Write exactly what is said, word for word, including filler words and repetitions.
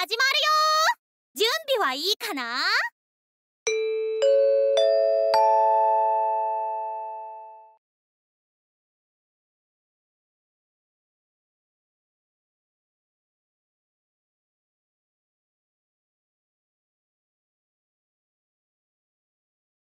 始まるよ。準備はいいかな？